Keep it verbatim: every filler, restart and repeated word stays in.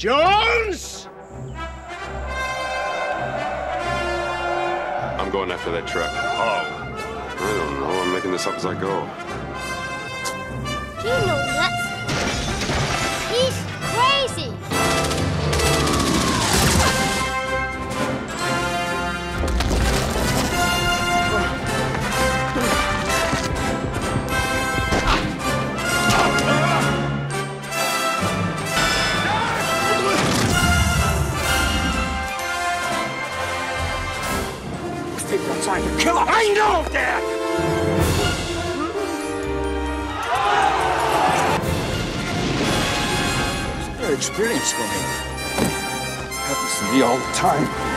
Jones! I'm going after that truck. Oh. I don't know. I'm making this up as I go. Do you know nuts? He's crazy. They're trying to kill us. I know that! It's a new experience for me. Happens to me all the time.